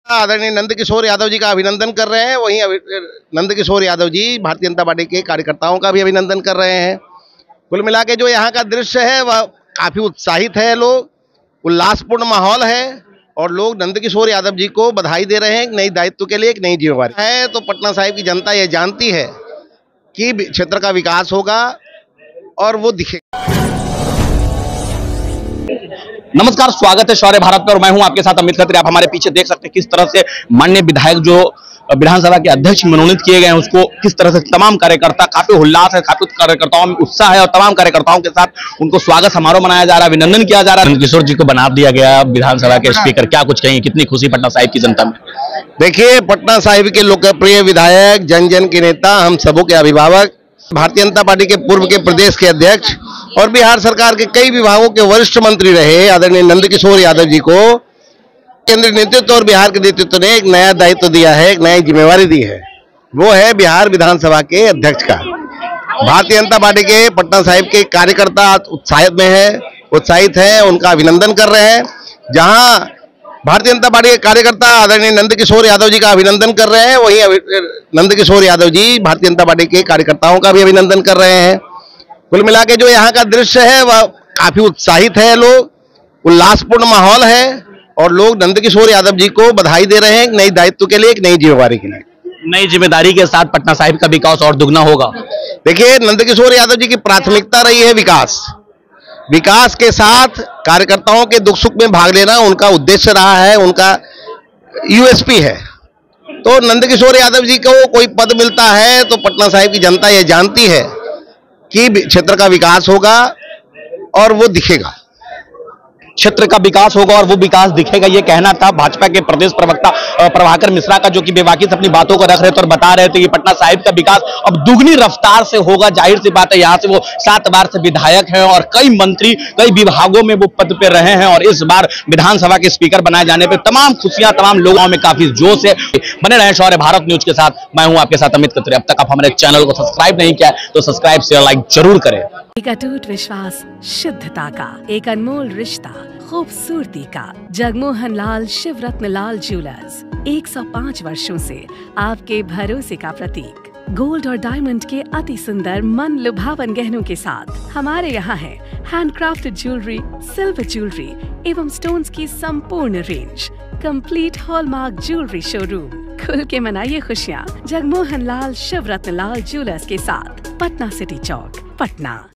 आदरणीय नंदकिशोर यादव जी का अभिनंदन कर रहे हैं। वहीं नंदकिशोर यादव जी भारतीय जनता पार्टी के कार्यकर्ताओं का भी अभिनंदन कर रहे हैं। कुल मिला के जो यहाँ का दृश्य है वह काफी उत्साहित है, लोग उल्लासपूर्ण माहौल है और लोग नंदकिशोर यादव जी को बधाई दे रहे हैं एक नई दायित्व के लिए, एक नई जिम्मेवारी है। तो पटना साहिब की जनता ये जानती है कि क्षेत्र का विकास होगा और वो दिखेगा। नमस्कार, स्वागत है शौर्य भारत पर और मैं हूं आपके साथ अमित खत्री। आप हमारे पीछे देख सकते हैं किस तरह से माननीय विधायक जो विधानसभा के अध्यक्ष मनोनीत किए गए हैं उसको किस तरह से तमाम कार्यकर्ता, काफी उल्लास है, काफी कार्यकर्ताओं में उत्साह है और तमाम कार्यकर्ताओं के साथ उनको स्वागत समारोह मनाया जा रहा है, अभिनंदन किया जा रहा है। किशोर जी को बना दिया गया विधानसभा के स्पीकर, क्या कुछ कहेंगे, कितनी खुशी पटना साहिब की जनता में? देखिए, पटना साहिब के लोकप्रिय विधायक, जन जन के नेता, हम सबों के अभिभावक, भारतीय जनता पार्टी के पूर्व के प्रदेश के अध्यक्ष और बिहार सरकार के कई विभागों के वरिष्ठ मंत्री रहे आदरणीय नंदकिशोर यादव जी को केंद्रीय नेतृत्व और बिहार के नेतृत्व ने एक नया दायित्व दिया है, एक नई जिम्मेवारी दी है। वो है बिहार विधानसभा के अध्यक्ष का। भारतीय जनता पार्टी के पटना साहिब के कार्यकर्ता उत्साहित हैं, उनका अभिनंदन कर रहे हैं। जहां भारतीय जनता पार्टी के कार्यकर्ता आदरणीय नंदकिशोर यादव जी का अभिनंदन कर रहे हैं, वहीं नंदकिशोर यादव जी भारतीय जनता पार्टी के कार्यकर्ताओं का भी अभिनंदन कर रहे हैं। कुल मिला के जो यहाँ का दृश्य है वह काफी उत्साहित है, लोग उल्लासपूर्ण माहौल है और लोग नंदकिशोर यादव जी को बधाई दे रहे हैं एक नई दायित्व के लिए, एक नई जिम्मेवारी के लिए। नई जिम्मेदारी के साथ पटना साहिब का विकास और दुगना होगा। देखिए, नंदकिशोर यादव जी की प्राथमिकता रही है विकास के साथ कार्यकर्ताओं के दुख सुख में भाग लेना उनका उद्देश्य रहा है, उनका यूएसपी है। तो नंदकिशोर यादव जी को कोई पद मिलता है तो पटना साहिब की जनता ये जानती है कि क्षेत्र का विकास होगा और वो दिखेगा। क्षेत्र का विकास होगा और वो विकास दिखेगा, ये कहना था भाजपा के प्रदेश प्रवक्ता प्रभाकर मिश्रा का, जो कि बेबाकी से अपनी बातों को रख रहे थे और बता रहे थे कि पटना साहिब का विकास अब दुगनी रफ्तार से होगा। जाहिर सी बात है, यहाँ से वो 7 बार से विधायक हैं और कई मंत्री कई विभागों में वो पद पे रहे हैं और इस बार विधानसभा के स्पीकर बनाए जाने पर तमाम खुशियां, तमाम लोगों में काफी जोश है। बने रहे शौर्य भारत न्यूज के साथ, मैं हूं आपके साथ अमित खत्री। अब तक आप हमारे चैनल को सब्सक्राइब नहीं किया तो सब्सक्राइब शेयर लाइक जरूर करें। एक अटूट विश्वास, शुद्धता का एक अनमोल रिश्ता, खूबसूरती का। जगमोहन लाल शिवरत्न लाल ज्वेलर्स 105 वर्षों से आपके भरोसे का प्रतीक। गोल्ड और डायमंड के अति सुंदर मन लुभावन गहनों के साथ हमारे यहाँ है हैंडक्राफ्टेड ज्वेलरी, सिल्वर ज्वेलरी एवं स्टोन्स की संपूर्ण range. Complete hallmark jewellery showroom. खुल के मनाइए खुशियाँ जगमोहन लाल शिवरत्न लाल ज्वेलर्स के साथ, पटना सिटी चौक, पटना।